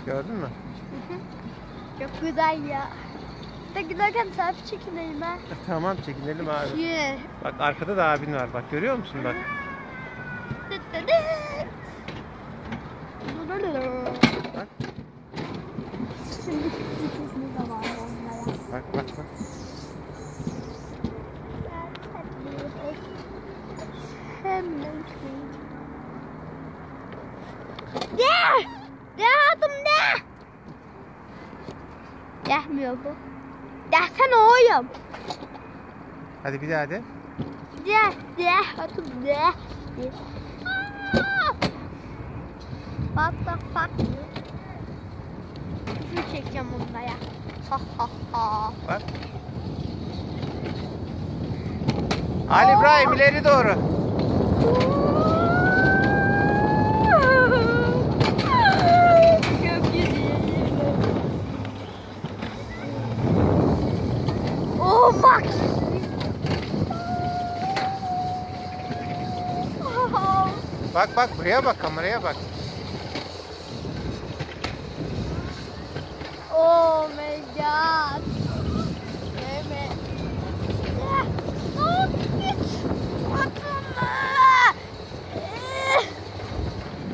Gördün mü? Çok güzel ya. Da giderken selfie çekinelim ha. Tamam, çekinelim abi. Yeah. Bak arkada da abin var. Bak görüyor musun bak. Bak. Şimdi sesini de var onlara. Bak bak bak. De! De adım de! Dehmiyor bu. Dehsene oğlum. Hadi bir daha de. De adım de. Bak bak bak. Şunu çekeceğim onlara. Ha ha ha. Bak. Ali İbrahim ileri doğru. Çok güzel. Oh bak. Bak bak buraya bak, kameraya bak. Oh my god. Evet. Git. Atma.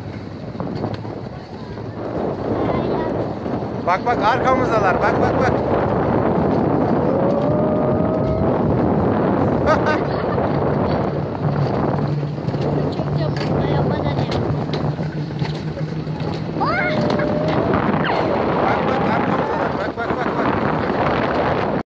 Bak bak arkamızdalar. Bak bak bak.